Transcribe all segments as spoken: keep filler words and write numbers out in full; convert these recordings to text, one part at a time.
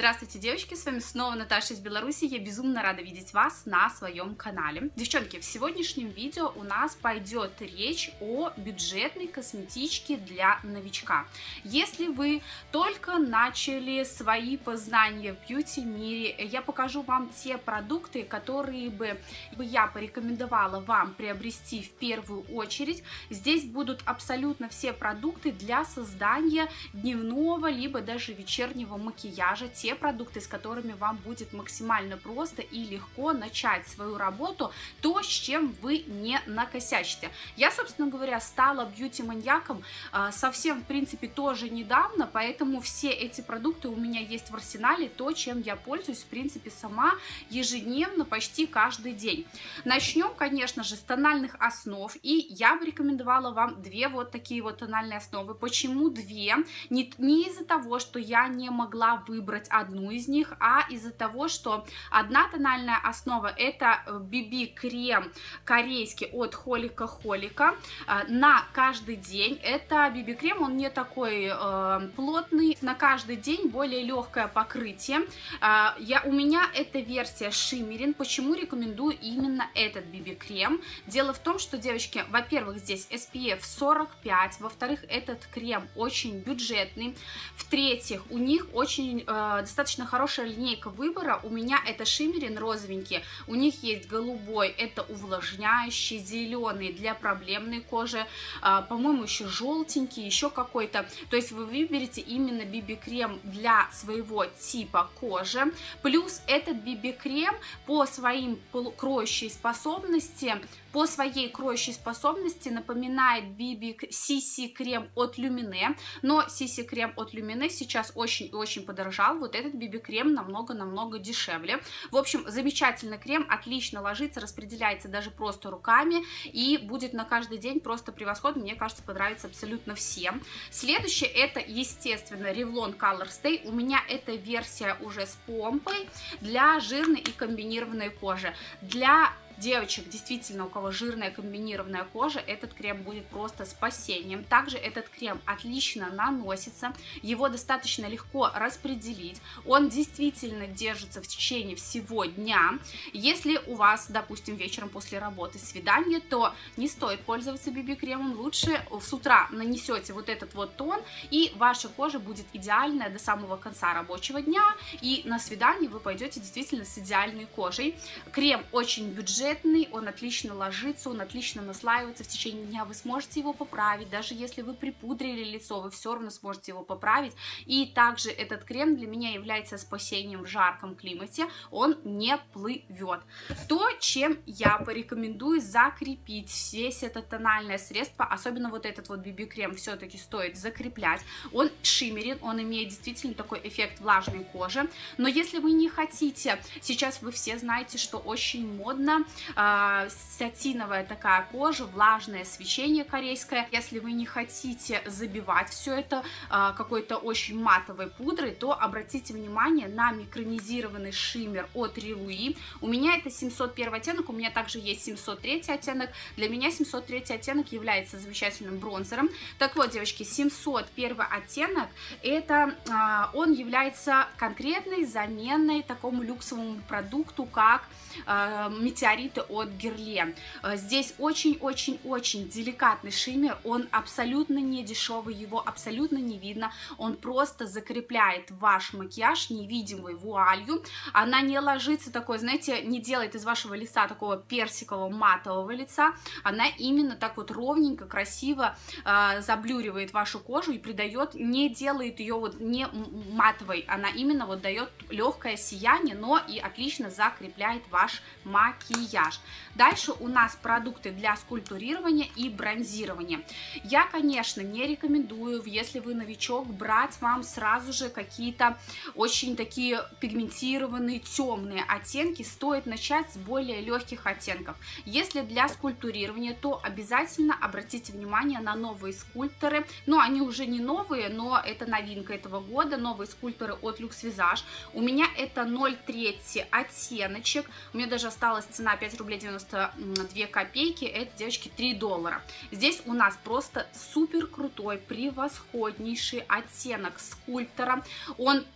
Здравствуйте, девочки, с вами снова Наташа из Беларуси. Я безумно рада видеть вас на своем канале. Девчонки, в сегодняшнем видео у нас пойдет речь о бюджетной косметичке для новичка. Если вы только начали свои познания в бьюти-мире, я покажу вам те продукты, которые бы я порекомендовала вам приобрести в первую очередь. Здесь будут абсолютно все продукты для создания дневного либо даже вечернего макияжа, те продукты, с которыми вам будет максимально просто и легко начать свою работу, то, с чем вы не накосячите. Я, собственно говоря, стала бьюти-маньяком э, совсем, в принципе, тоже недавно, поэтому все эти продукты у меня есть в арсенале, то, чем я пользуюсь, в принципе, сама ежедневно, почти каждый день. Начнем, конечно же, с тональных основ, и я бы рекомендовала вам две вот такие вот тональные основы. Почему две? Не, не из-за того, что я не могла выбрать одну из них, а из-за того, что одна тональная основа — это би би-крем корейский от Холика Холика на каждый день. Это би би-крем, он не такой э, плотный, на каждый день более легкое покрытие. Э, я, у меня эта версия шиммерин. Почему рекомендую именно этот би би-крем? Дело в том, что, девочки, во-первых, здесь эс пи эф сорок пять, во-вторых, этот крем очень бюджетный, в-третьих, у них очень э, достаточно хорошая линейка выбора. У меня это шиммерин розовенький, у них есть голубой, это увлажняющий, зеленый для проблемной кожи, э, по-моему, еще желтенький, еще какой-то. То есть вы выберете именно би би-крем для своего типа кожи. Плюс этот би би-крем по своим кроющей способности, по своей кроющей способности напоминает би би си си крем от Люмине, но си си крем от Люмине сейчас очень и очень подорожал. Вот этот би би-крем намного-намного дешевле. В общем, замечательный крем, отлично ложится, распределяется даже просто руками и будет на каждый день просто превосходно. Мне кажется, понравится абсолютно всем. Следующее — это, естественно, Revlon Color Stay. У меня эта версия уже с помпой для жирной и комбинированной кожи. Для девочек, действительно, у кого жирная комбинированная кожа, этот крем будет просто спасением. Также этот крем отлично наносится, его достаточно легко распределить, он действительно держится в течение всего дня. Если у вас, допустим, вечером после работы свидание, то не стоит пользоваться би би-кремом, лучше с утра нанесете вот этот вот тон, и ваша кожа будет идеальная до самого конца рабочего дня, и на свидание вы пойдете действительно с идеальной кожей. Крем очень бюджетный, он отлично ложится, он отлично наслаивается в течение дня, вы сможете его поправить, даже если вы припудрили лицо, вы все равно сможете его поправить. И также этот крем для меня является спасением в жарком климате, он не плывет. То, чем я порекомендую закрепить весь это тональное средство, особенно вот этот вот би би-крем, все-таки стоит закреплять. Он шиммерин, он имеет действительно такой эффект влажной кожи, но если вы не хотите, сейчас вы все знаете, что очень модно э, сатиновая такая кожа, влажное свечение корейское. Если вы не хотите забивать все это э, какой-то очень матовой пудрой, то обратите внимание на микронизированный шиммер от Рилуи. У меня это семьсот первый оттенок, у меня также есть семьсот третий оттенок. Для меня семьсот третий оттенок является замечательным бронзером. Так вот, девочки, семьсот первый оттенок, это э, он является конкретной заменой такому люксовому продукту, как э, метеориты от Герлен. Здесь очень-очень-очень деликатный шиммер, он абсолютно не дешевый, его абсолютно не видно, он просто закрепляет ваш макияж невидимой вуалью, она не ложится такой, знаете, не делает из вашего лица такого персикового матового лица, она именно так вот ровненько, красиво э, заблюривает вашу кожу и придает, не делает ее вот не матовой, она именно вот дает легкое сияние, но и отлично закрепляет ваш макияж. Дальше у нас продукты для скульптурирования и бронзирования. Я, конечно, не рекомендую, если вы новичок, брать вам сразу же какие-то очень такие пигментированные темные оттенки. Стоит начать с более легких оттенков. Если для скульптурирования, то обязательно обратите внимание на новые скульпторы. Ну, они уже не новые, но это новинка этого года. Новые скульпторы от Luxe Visage. У меня это ноль три оттеночек. У меня даже осталась цена пять рублей девяносто две копейки, это, девочки, три доллара. Здесь у нас просто супер крутой, превосходнейший оттенок скульптора. Он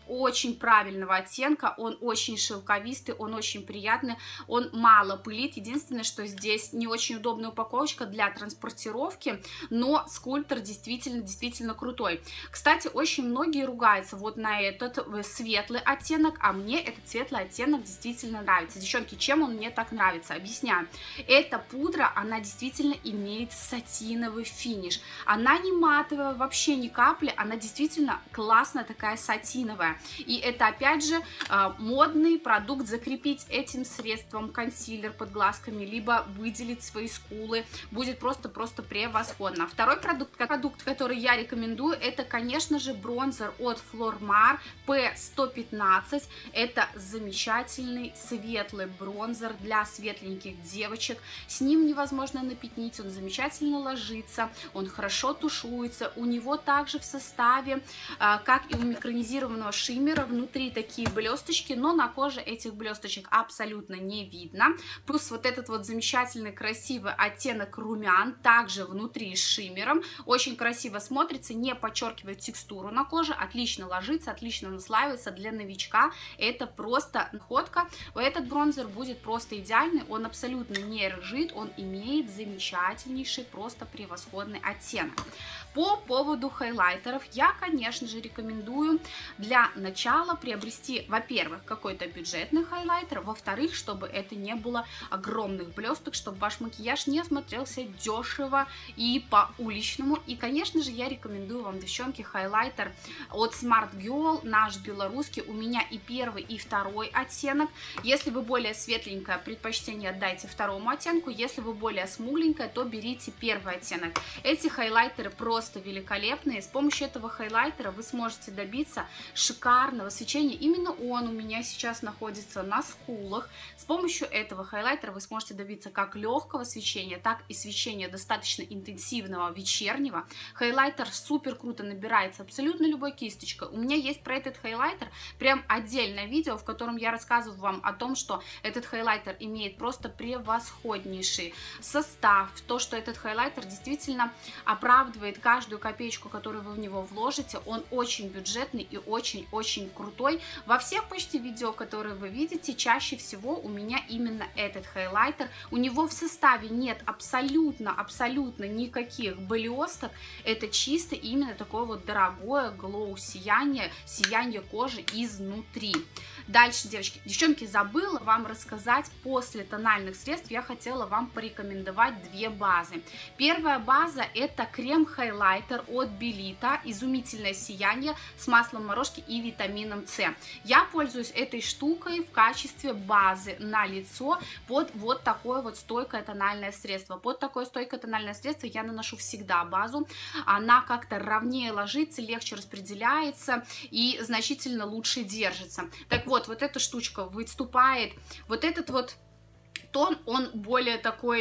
очень правильного оттенка, он очень шелковистый, он очень приятный, он мало пылит. Единственное, что здесь не очень удобная упаковочка для транспортировки, но скульптор действительно, действительно крутой. Кстати, очень многие ругаются вот на этот светлый оттенок, а мне этот светлый оттенок действительно нравится. Девчонки, чем он мне так нравится? Объясняю. Эта пудра, она действительно имеет сатиновый финиш. Она не матовая, вообще ни капли, она действительно классная такая сатиновая. И это опять же модный продукт, закрепить этим средством консилер под глазками, либо выделить свои скулы, будет просто-просто превосходно. Второй продукт, продукт, который я рекомендую, это, конечно же, бронзер от Flormar пи сто пятнадцать. Это замечательный светлый бронзер для светленьких девочек. С ним невозможно напятнить, он замечательно ложится, он хорошо тушуется. У него также в составе, как и у микронизированного шиммера, внутри такие блесточки, но на коже этих блесточек абсолютно не видно. Плюс вот этот вот замечательный красивый оттенок румян, также внутри с шиммером. Очень красиво смотрится, не подчеркивает текстуру на коже, отлично ложится, отлично наслаивается. Для новичка это просто находка. Этот бронзер будет просто идеальный, он абсолютно не рыжит, он имеет замечательнейший, просто превосходный оттенок. По поводу хайлайтеров, я, конечно же, рекомендую для начала приобрести, во-первых, какой-то бюджетный хайлайтер, во-вторых, чтобы это не было огромных блесток, чтобы ваш макияж не смотрелся дешево и по-уличному. И, конечно же, я рекомендую вам, девчонки, хайлайтер от Smart Girl, наш белорусский. У меня и первый, и второй оттенок. Если вы более светленькая, предпочтение отдайте второму оттенку. Если вы более смугленькая, то берите первый оттенок. Эти хайлайтеры просто великолепные. С помощью этого хайлайтера вы сможете добиться шикарного свечения. Именно он у меня сейчас находится на скулах. С помощью этого хайлайтера вы сможете добиться как легкого свечения, так и свечения достаточно интенсивного вечернего. Хайлайтер супер круто набирается абсолютно любой кисточкой. У меня есть про этот хайлайтер прям отдельное видео, в котором я рассказываю вам о том, что этот хайлайтер имеет просто превосходнейший состав, то, что этот хайлайтер действительно оправдывает каждую копеечку, которую вы в него вложите. Он очень бюджетный и очень-очень крутой. Во всех почти видео, которые вы видите, чаще всего у меня именно этот хайлайтер. У него в составе нет абсолютно-абсолютно никаких блесток. Это чисто именно такое вот дорогое глоу сияние, сияние кожи изнутри. Дальше, девочки, девчонки, забыла вам рассказать, после тональных средств я хотела вам порекомендовать две базы. Первая база — это крем-хайлайтер от Белита, изумительное сияние с маслом морожки и витамином С. Я пользуюсь этой штукой в качестве базы на лицо под вот такое вот стойкое тональное средство. Под такое стойкое тональное средство я наношу всегда базу. Она как-то ровнее ложится, легче распределяется и значительно лучше держится. Так вот, Вот, вот эта штучка выступает, вот этот вот тон, он более такой,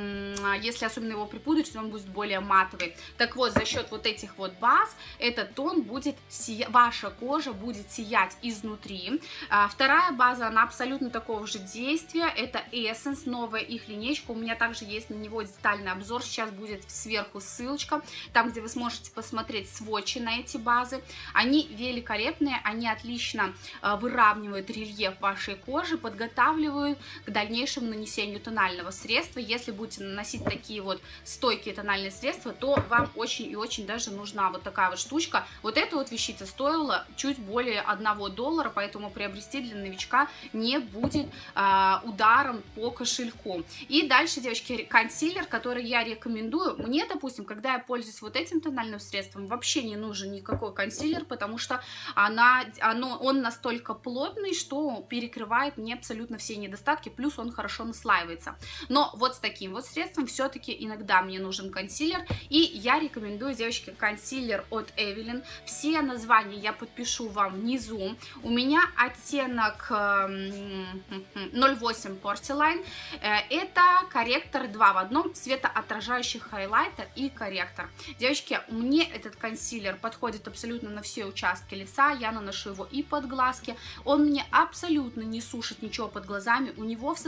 если особенно его припудрить, он будет более матовый. Так вот, за счет вот этих вот баз, этот тон будет, сия... ваша кожа будет сиять изнутри. А, вторая база, она абсолютно такого же действия, это Essence, новая их линейка. У меня также есть на него детальный обзор, сейчас будет сверху ссылочка, там, где вы сможете посмотреть сводчи на эти базы. Они великолепные, они отлично а, выравнивают рельеф вашей кожи, подготавливают к дальнейшему нанесению тонального средства. Если будете наносить такие вот стойкие тональные средства, то вам очень и очень даже нужна вот такая вот штучка. Вот эта вот вещица стоила чуть более одного доллара, поэтому приобрести для новичка не будет а, ударом по кошельку. И дальше, девочки, консилер, который я рекомендую. Мне, допустим, когда я пользуюсь вот этим тональным средством, вообще не нужен никакой консилер, потому что она, оно, он настолько плотный, что перекрывает мне абсолютно все недостатки, плюс он хорошо наслаивается. Но вот с таким вот средством все-таки иногда мне нужен консилер, и я рекомендую, девочки, консилер от Эвелин. Все названия я подпишу вам внизу. У меня оттенок ноль восемь Porcelain. Это корректор два в одном, светоотражающий хайлайтер и корректор. Девочки, мне этот консилер подходит абсолютно на все участки лица. Я наношу его и под глазки. Он мне абсолютно не сушит ничего под глазами. У него в составе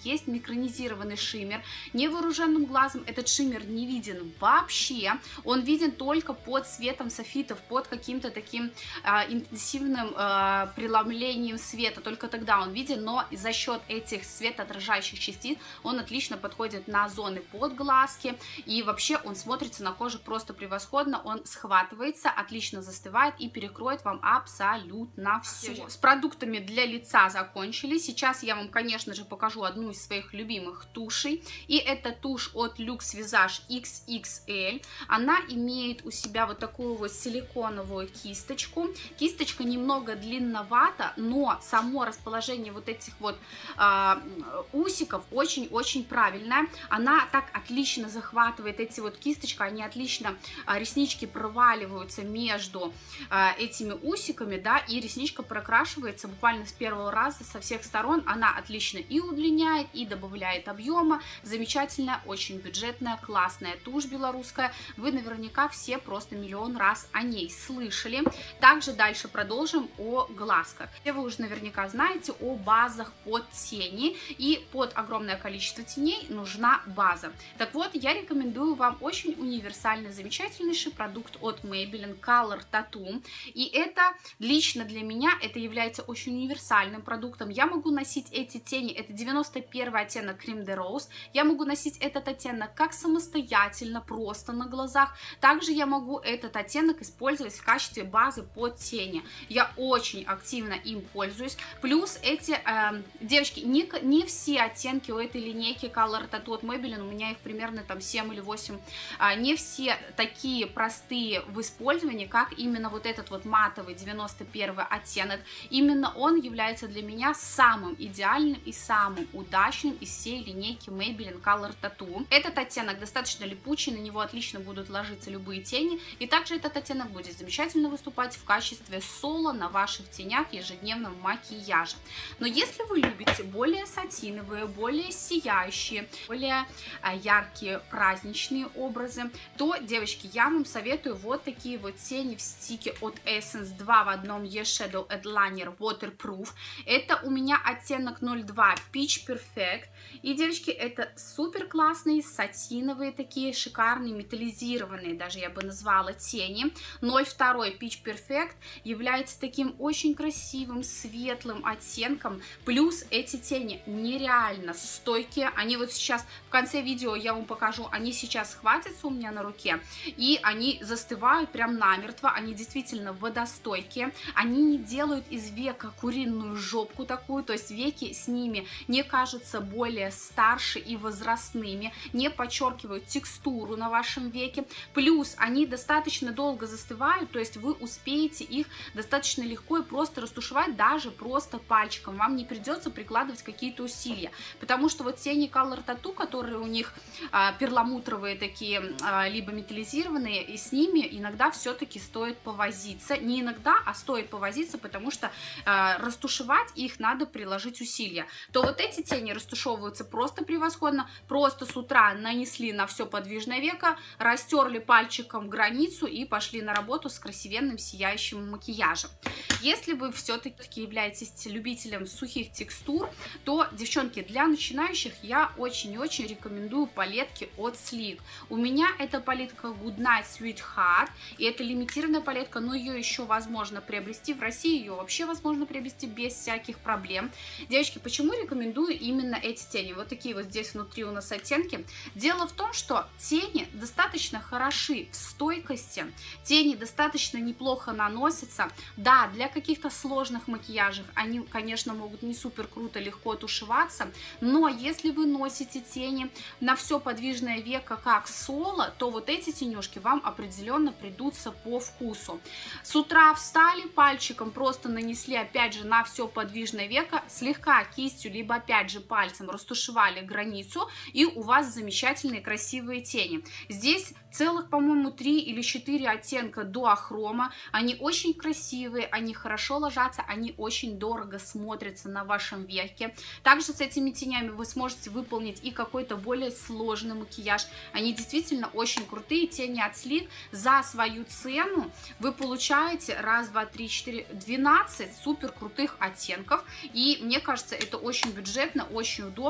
есть микронизированный шиммер. Невооруженным глазом этот шиммер не виден вообще, он виден только под светом софитов, под каким-то таким э, интенсивным э, преломлением света, только тогда он виден, но за счет этих светоотражающих частиц он отлично подходит на зоны под глазки, и вообще он смотрится на коже просто превосходно, он схватывается, отлично застывает и перекроет вам абсолютно все. С продуктами для лица закончили. Сейчас я вам, конечно же, покажу одну из своих любимых тушей, и это тушь от Luxe Visage икс икс эль. Она имеет у себя вот такую вот силиконовую кисточку. Кисточка немного длинновата, но само расположение вот этих вот э, усиков очень-очень правильное. Она так отлично захватывает эти вот кисточки, они отлично, э, реснички проваливаются между э, этими усиками, да, и ресничка прокрашивается буквально с первого раза со всех сторон. Она отлично и удлиняет, и добавляет объема. Замечательная, очень бюджетная, классная тушь белорусская. Вы наверняка все просто миллион раз о ней слышали. Также дальше продолжим о глазках. Вы уже наверняка знаете о базах под тени, и под огромное количество теней нужна база. Так вот, я рекомендую вам очень универсальный, замечательнейший продукт от Maybelline Color Tattoo. И это лично для меня это является очень универсальным продуктом. Я могу носить эти тени, это девяносто первый оттенок Cream de Rose, я могу носить этот оттенок как самостоятельно, просто на глазах. Также я могу этот оттенок использовать в качестве базы под тени. Я очень активно им пользуюсь. Плюс эти, э, девочки, не, не все оттенки у этой линейки Color Tattoo от Maybelline, у меня их примерно там семь или восемь, э, не все такие простые в использовании, как именно вот этот вот матовый девяносто первый оттенок. Именно он является для меня самым идеальным и самым удачным из всей линейки Maybelline Color Tattoo. Этот оттенок достаточно липучий, на него отлично будут ложиться любые тени, и также этот оттенок будет замечательно выступать в качестве соло на ваших тенях ежедневном макияже. Но если вы любите более сатиновые, более сияющие, более яркие праздничные образы, то, девочки, я вам советую вот такие вот тени в стике от Essence два в одном E-Shadow Eyeliner Waterproof. Это у меня оттенок ноль два Peach Perfect. И, девочки, это супер классные сатиновые такие шикарные металлизированные, даже я бы назвала, тени. ноль два Peach Perfect является таким очень красивым светлым оттенком. Плюс эти тени нереально стойкие. Они вот сейчас в конце видео я вам покажу, они сейчас схватятся у меня на руке, и они застывают прям намертво. Они действительно водостойкие. Они не делают из века куриную жопку такую, то есть веки с ними не кажутся более старше и возрастными, не подчеркивают текстуру на вашем веке. Плюс они достаточно долго застывают, то есть вы успеете их достаточно легко и просто растушевать, даже просто пальчиком. Вам не придется прикладывать какие-то усилия, потому что вот тени Color Tattoo, которые у них а, перламутровые такие, а, либо металлизированные, и с ними иногда все-таки стоит повозиться. Не иногда, а стоит повозиться, потому что а, растушевать их надо приложить усилия. То вот эти тени растушевываются просто превосходно. Просто с утра нанесли на все подвижное веко, растерли пальчиком границу и пошли на работу с красивенным сияющим макияжем. Если вы все-таки являетесь любителем сухих текстур, то, девчонки, для начинающих я очень и очень рекомендую палетки от Sleek. У меня это палетка Good Night Sweetheart, и это лимитированная палетка, но ее еще возможно приобрести. В России ее вообще возможно приобрести без всяких проблем. Девочки, почему рекомендую именно эти тени? Вот такие вот здесь внутри у нас оттенки. Дело в том, что тени достаточно хороши в стойкости, тени достаточно неплохо наносятся. Да, для каких-то сложных макияжей они, конечно, могут не супер круто легко тушеваться, но если вы носите тени на все подвижное веко как соло, то вот эти тенюшки вам определенно придутся по вкусу. С утра встали, пальчиком просто нанесли опять же на все подвижное веко, слегка кистью либо опять же пальцем растушевали границу, и у вас замечательные красивые тени. Здесь целых, по-моему, три или четыре оттенка дуохрома. Они очень красивые, они хорошо ложатся, они очень дорого смотрятся на вашем веке. Также с этими тенями вы сможете выполнить и какой-то более сложный макияж. Они действительно очень крутые. Тени от Sleek за свою цену вы получаете раз, два, три, четыре, двенадцать супер крутых оттенков. И мне кажется, это очень бюджетно, очень удобно.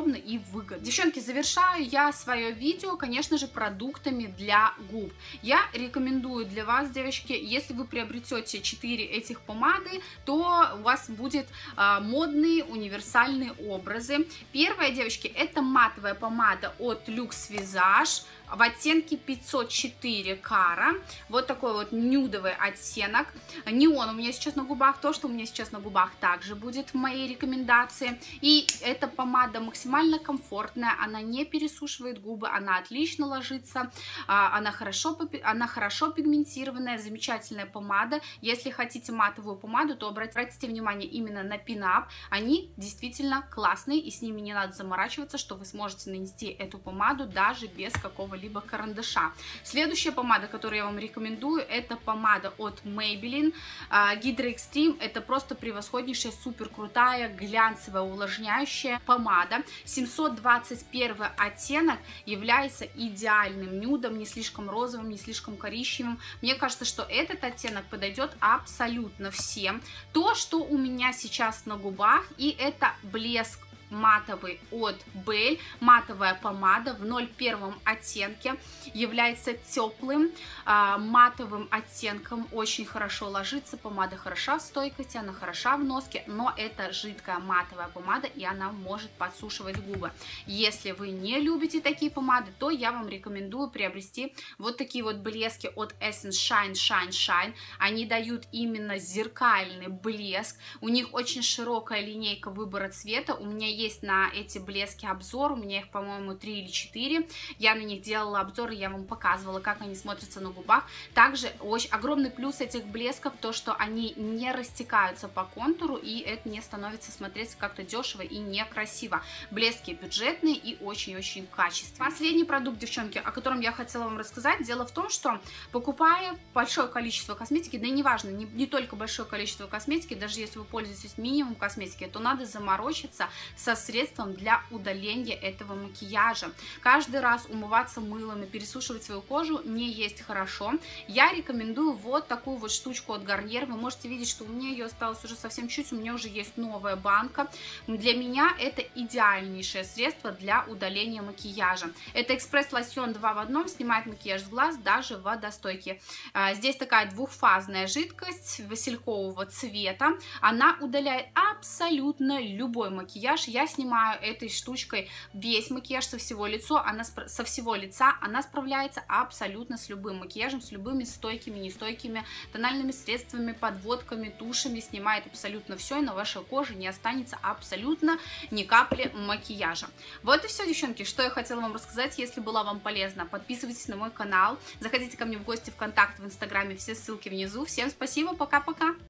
удобно и выгодно. Девчонки, завершаю я свое видео, конечно же, продуктами для губ. Я рекомендую для вас, девочки, если вы приобретете четыре этих помады, то у вас будет а, модные универсальные образы. Первая, девочки, это матовая помада от Luxe Visage в оттенке пятьсот четыре Кара. Вот такой вот нюдовый оттенок. Неон у меня сейчас на губах, то, что у меня сейчас на губах, также будет в моей рекомендации. И эта помада максимально комфортная, она не пересушивает губы, она отлично ложится, она хорошо, она хорошо пигментированная, замечательная помада. Если хотите матовую помаду, то обратите внимание именно на пинап. Они действительно классные, и с ними не надо заморачиваться, что вы сможете нанести эту помаду даже без какого-либо либо карандаша. Следующая помада, которую я вам рекомендую, это помада от Maybelline Hydra Extreme. Это просто превосходнейшая, супер крутая, глянцевая, увлажняющая помада. семьсот двадцать первый оттенок является идеальным нюдом, не слишком розовым, не слишком коричневым. Мне кажется, что этот оттенок подойдет абсолютно всем. То, что у меня сейчас на губах, и это блеск матовый от Belle, матовая помада в ноль первом оттенке, является теплым а, матовым оттенком, очень хорошо ложится, помада хороша в стойкости, она хороша в носке, но это жидкая матовая помада, и она может подсушивать губы. Если вы не любите такие помады, то я вам рекомендую приобрести вот такие вот блески от Essence Shine Shine Shine. Они дают именно зеркальный блеск, у них очень широкая линейка выбора цвета. У меня есть Есть на эти блески обзор, у меня их, по-моему, три или четыре, я на них делала обзор, и я вам показывала, как они смотрятся на губах. Также очень огромный плюс этих блесков, то, что они не растекаются по контуру, и это не становится смотреться как-то дешево и некрасиво. Блески бюджетные и очень-очень качественные. Последний продукт, девчонки, о котором я хотела вам рассказать, дело в том, что покупая большое количество косметики, да и неважно, не, не только большое количество косметики, даже если вы пользуетесь минимум косметики, то надо заморочиться со средством для удаления этого макияжа. Каждый раз умываться мылом и пересушивать свою кожу не есть хорошо. Я рекомендую вот такую вот штучку от Garnier. Вы можете видеть, что у меня ее осталось уже совсем чуть, у меня уже есть новая банка. Для меня это идеальнейшее средство для удаления макияжа. Это экспресс-лосьон два в одном, снимает макияж с глаз, даже водостойкий. Здесь такая двухфазная жидкость василькового цвета. Она удаляет абсолютно любой макияж. Я снимаю этой штучкой весь макияж со всего лица, она со всего лица, она справляется абсолютно с любым макияжем, с любыми стойкими, нестойкими тональными средствами, подводками, тушами, снимает абсолютно все, и на вашей коже не останется абсолютно ни капли макияжа. Вот и все, девчонки, что я хотела вам рассказать. Если было вам полезно, подписывайтесь на мой канал, заходите ко мне в гости в ВКонтакте, в Инстаграме, все ссылки внизу. Всем спасибо, пока-пока!